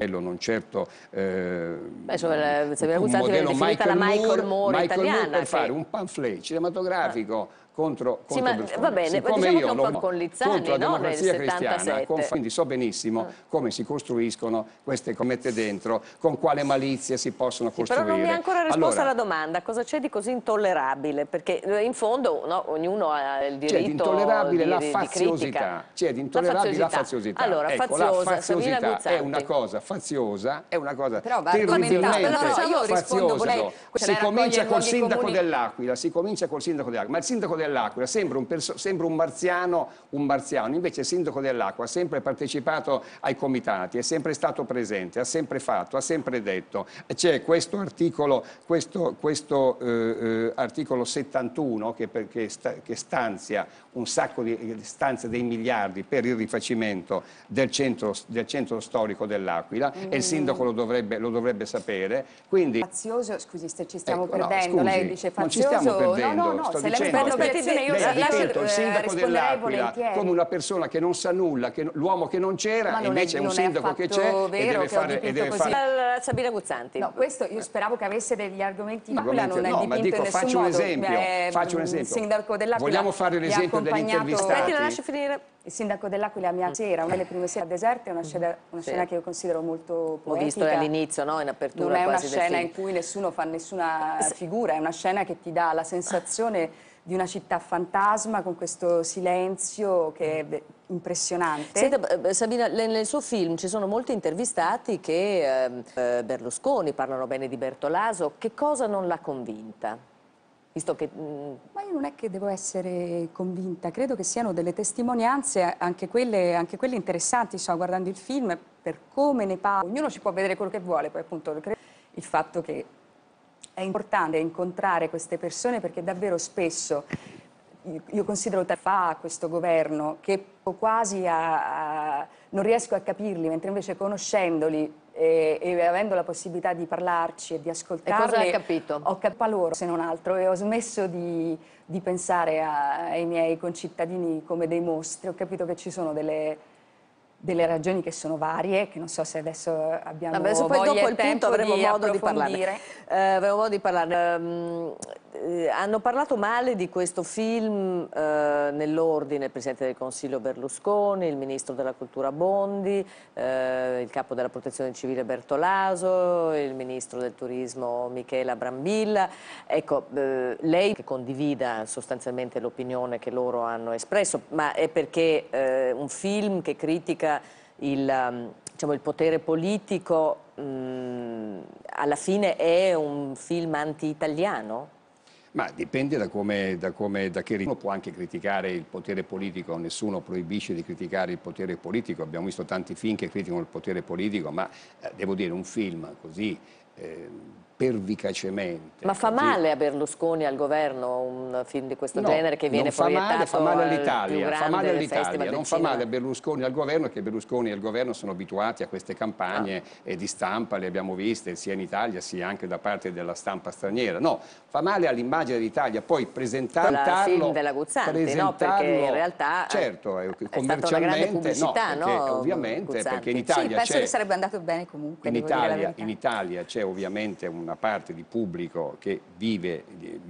modello non certo Sabina Guzzanti viene definita la Michael Moore italiana, per fare un pamphlet cinematografico contro sì, ma Berlusconi. va bene, Siccome diciamo io che un po' con Lizzani, contro la no? democrazia Nel cristiana, 77. quindi so benissimo come si costruiscono queste commette dentro, con quale malizia si possono costruire. Però non mi ha ancora risposto allora, alla domanda, cosa c'è di così intollerabile? Perché in fondo ognuno ha il diritto c'è di intollerabile la di faziosità, c'è di intollerabile la faziosità. Allora, ecco, faziosa, la faziosità è una Guzzanti. cosa faziosa, è una cosa però va terribilmente io rispondo con lei. Si comincia col sindaco dell'Aquila, ma il sindaco dell'Aquila sembra un marziano, invece il sindaco dell'Aquila ha sempre partecipato ai comitati, è sempre stato presente, ha sempre fatto, ha sempre detto. C'è questo articolo, articolo 71 che stanzia un sacco stanzia dei miliardi per il rifacimento del centro storico dell'Aquila e il sindaco lo dovrebbe sapere. Quindi, fazioso, scusi, ci stiamo ecco, perdendo, no, scusi, lei dice fazioso, non ci stiamo perdendo, no, sto se lei dicendo, fa un'obiezione io lei ha dipinto il sindaco risponderei dell'Aquila volentieri. come una persona che non sa nulla, l'uomo che non c'era, e invece è un sindaco che c'è e deve fare. Sabina Guzzanti. No, questo io speravo che avesse degli argomenti in Aquila, non è dipinto ma dico, in nessun faccio un modo. esempio, Il sindaco dell'Aquila vogliamo fare l'esempio degli intervistati? La lascio finire. Il sindaco dell'Aquila mia sera, una delle prime sere deserte, è una scena che io considero molto poetica. Ho visto all'inizio, no? In apertura. Non è una quasi scena in cui nessuno fa nessuna figura, è una scena che ti dà la sensazione di una città fantasma con questo silenzio che è impressionante. Senta, Sabina, nel suo film ci sono molti intervistati che Berlusconi parlano bene di Bertolaso. Che cosa non l'ha convinta? Visto che, Ma io non è che devo essere convinta, credo che siano delle testimonianze, anche quelle interessanti. Sto guardando il film, per come ne parla, ognuno ci può vedere quello che vuole, poi appunto il fatto che è importante incontrare queste persone perché davvero spesso io considero fa questo governo che quasi non riesco a capirli, mentre invece conoscendoli e avendo la possibilità di parlarci e di ascoltarli, cosa hai capito? Ho capito loro, se non altro, e ho smesso di pensare ai miei concittadini come dei mostri. Ho capito che ci sono delle ragioni che sono varie, che non so se adesso abbiamo adesso poi dopo il punto avremo modo di parlarne. Avremo modo di parlarne. Hanno parlato male di questo film nell'ordine il Presidente del Consiglio Berlusconi, il Ministro della Cultura Bondi, il Capo della Protezione Civile Bertolaso, il Ministro del Turismo Michela Brambilla. Ecco, lei che condivida sostanzialmente l'opinione che loro hanno espresso, ma è perché un film che critica il potere politico alla fine è un film anti-italiano? Ma dipende da che uno può anche criticare il potere politico, nessuno proibisce di criticare il potere politico, abbiamo visto tanti film che criticano il potere politico, ma devo dire un film così pervicacemente. Ma fa male a Berlusconi e al governo un film di questo genere che viene proiettato fa male all'Italia, non fa male a cinema. Berlusconi e al governo, che Berlusconi e il governo sono abituati a queste campagne di stampa, le abbiamo viste sia in Italia sia anche da parte della stampa straniera. No, fa male all'immagine d'Italia, poi presentarlo... Il film della Guzzanti, no? Perché in realtà certo, è stata una grande pubblicità, no? Perché, ovviamente, perché in Italia penso che sarebbe andato bene comunque. In Italia c'è ovviamente una parte di pubblico che vive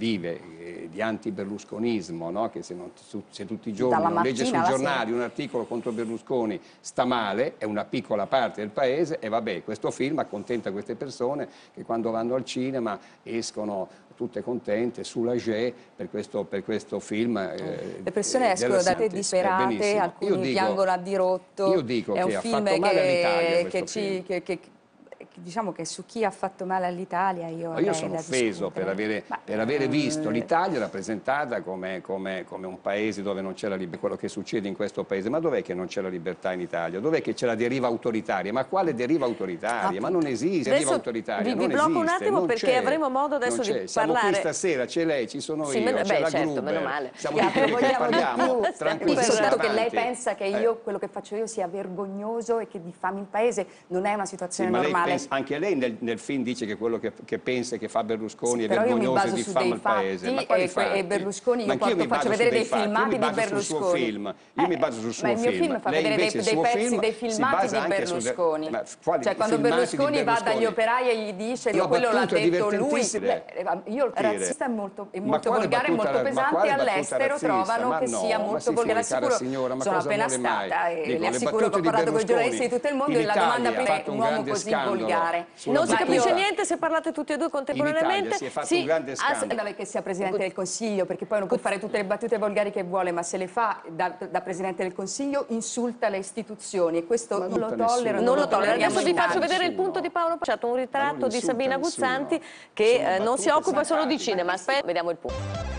di anti-berlusconismo, no? Che se tutti i giorni non legge sui giornali un articolo contro Berlusconi sta male, è una piccola parte del paese e vabbè, questo film accontenta queste persone che quando vanno al cinema escono tutte contente, soulagée per questo film. Le persone escono da te disperate, alcuni piangono a dirotto. Io dico è un che ha film fatto male all'Italia questo film. Diciamo che su chi ha fatto male all'Italia io sono offeso per avere visto l'Italia rappresentata come un paese dove non c'è la libertà, quello che succede in questo paese. Ma dov'è che non c'è la libertà in Italia? Dov'è che c'è la deriva autoritaria? Ma quale deriva autoritaria? Ma non esiste deriva autoritaria, vi blocco un attimo perché avremo modo adesso di parlare. Siamo qui stasera, c'è lei, ci sono io, c'è la certo, Gruber, meno male. siamo qui che parliamo, tranquilli, soltanto che lei pensa che quello che faccio io sia vergognoso e che diffami il paese, non è una situazione normale. anche lei nel film dice che quello che pensa e che fa Berlusconi è vergognoso e diffama il paese. Ma quali fatti? E Berlusconi, io faccio vedere dei filmati di Berlusconi. Io mi baso sul suo film. Ma il mio film fa vedere dei pezzi dei filmati di Berlusconi. Cioè quando Berlusconi va dagli operai e gli dice che quello l'ha detto lui. Io il razzista è molto volgare, molto pesante, all'estero trovano che sia molto volgare. Sono appena stata e le assicuro che ho parlato con i giornalisti di tutto il mondo e la domanda prima è un uomo così volgare. Non si capisce niente se parlate tutti e due contemporaneamente. In Italia si è fatto un grande scandalo. Che sia Presidente del Consiglio, perché poi non può fare tutte le battute volgari che vuole, ma se le fa da Presidente del Consiglio insulta le istituzioni e questo non lo tollero. Non lo tollero. Adesso vi faccio vedere il punto di Paolo Pacciato, un ritratto di Sabina Guzzanti che non si occupa solo di cinema. Aspetta, vediamo il punto.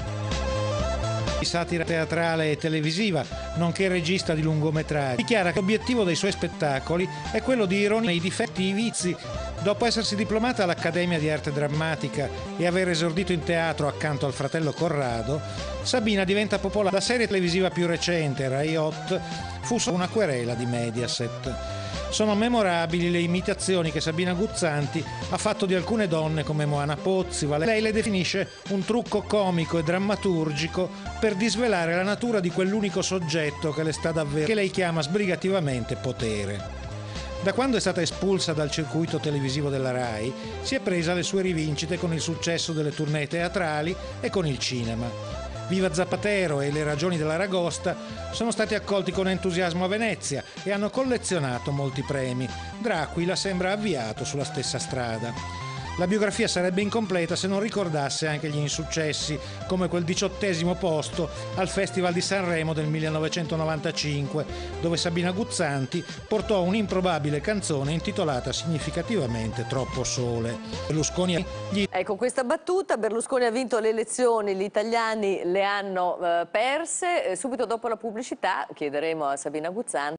Di satira teatrale e televisiva, nonché regista di lungometraggi, dichiara che l'obiettivo dei suoi spettacoli è quello di ironia i difetti e i vizi. Dopo essersi diplomata all'Accademia di Arte Drammatica e aver esordito in teatro accanto al fratello Corrado, Sabina diventa popolare. La serie televisiva più recente, Rai 8, fu solo una querela di Mediaset. Sono memorabili le imitazioni che Sabina Guzzanti ha fatto di alcune donne come Moana Pozzi. Lei le definisce un trucco comico e drammaturgico per disvelare la natura di quell'unico soggetto che le sta davvero, che lei chiama sbrigativamente potere. Da quando è stata espulsa dal circuito televisivo della Rai, si è presa le sue rivincite con il successo delle tournée teatrali e con il cinema. Viva Zapatero e Le ragioni dell'Aragosta sono stati accolti con entusiasmo a Venezia e hanno collezionato molti premi. Dracula sembra avviato sulla stessa strada. La biografia sarebbe incompleta se non ricordasse anche gli insuccessi, come quel 18° posto al Festival di Sanremo del 1995, dove Sabina Guzzanti portò un'improbabile canzone intitolata significativamente Troppo sole. Berlusconi Ecco, questa battuta, Berlusconi ha vinto le elezioni, gli italiani le hanno perse. Subito dopo la pubblicità chiederemo a Sabina Guzzanti